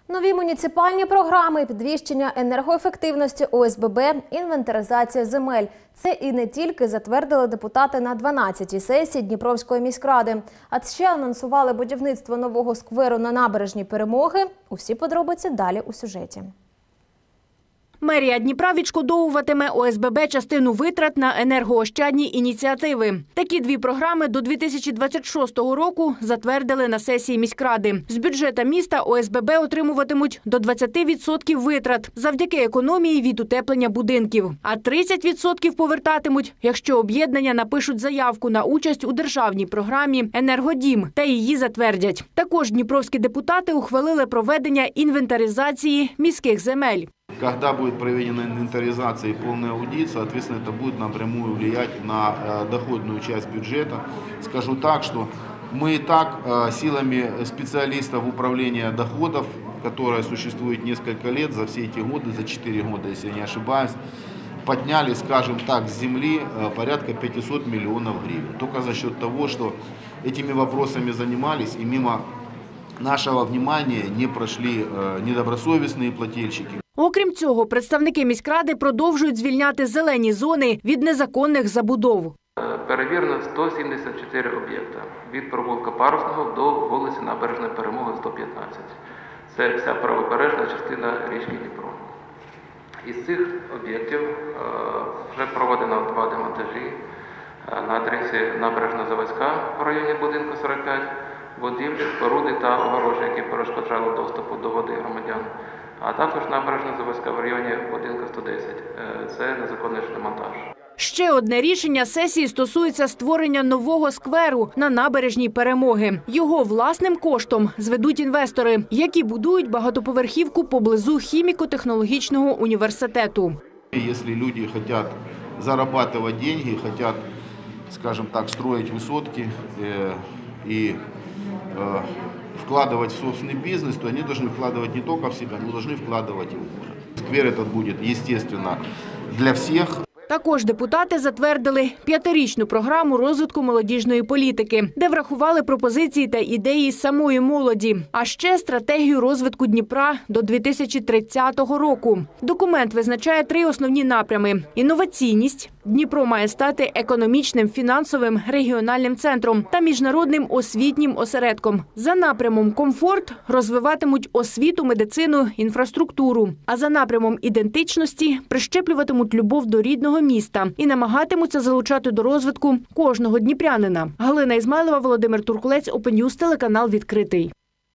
Нові муніципальні програми, підвищення енергоефективності ОСББ, інвентаризація земель. Це і не тільки затвердили депутати на 12-й сесії Дніпровської міськради, а ще анонсували будівництво нового скверу на набережній Перемоги. Усі подробиці далі у сюжеті. Мерія Дніпра відшкодовуватиме ОСББ частину витрат на енергоощадні ініціативи. Такі дві програми до 2026 року затвердили на сесії міськради. З бюджету міста ОСББ отримуватимуть до 20% витрат завдяки економії від утеплення будинків. А 30% повертатимуть, якщо об'єднання напишуть заявку на участь у державній програмі «Енергодім» та її затвердять. Також дніпровські депутати ухвалили проведення інвентаризації міських земель. Когда будет проведена инвентаризация и полный аудит, соответственно, это будет напрямую влиять на доходную часть бюджета. Скажу так, что мы и так силами специалистов управления доходов, которое существует несколько лет, за все эти годы, за 4 года, если я не ошибаюсь, подняли, скажем так, с земли порядка 500 миллионов гривен. Только за счет того, что этими вопросами занимались и мимо нашего внимания не прошли недобросовестные плательщики. Окрім цього, представники міськради продовжують звільняти зелені зони від незаконних забудов. Перевірено 174 об'єкта. Від провулка Парусного до вулиці Набережної Перемоги 115. Це вся правобережна частина річки Дніпро. Із цих об'єктів вже проведено 2 демонтажі на адресі Набережно-Заводська в районі будинку 45, будівлі, споруди та огорожі, які перешкоджали доступу до води громадян. А також Набережно-Заводська в районі будинку 110. Це незаконний демонтаж. Ще одне рішення сесії стосується створення нового скверу на набережній Перемоги. Його власним коштом зведуть інвестори, які будують багатоповерхівку поблизу хіміко-технологічного університету. Якщо люди хочуть заробляти гроші, хочуть, скажімо так, строїти висотки і вкладывать в собственный бизнес, то они должны вкладывать не только в себя, но должны вкладывать и в город. Сквер этот будет, естественно, для всех. Також депутати затвердили 5-річну програму розвитку молодіжної політики, де врахували пропозиції та ідеї самої молоді, а ще стратегію розвитку Дніпра до 2030 року. Документ визначає 3 основні напрями – інноваційність, Дніпро має стати економічним, фінансовим, регіональним центром та міжнародним освітнім осередком. За напрямом комфорт розвиватимуть освіту, медицину, інфраструктуру. А за напрямом ідентичності прищеплюватимуть любов до рідного міста і намагатимуться залучати до розвитку кожного дніпрянина. Галина Ізмайлова, Володимир Туркулець, Open News, телеканал «Відкритий».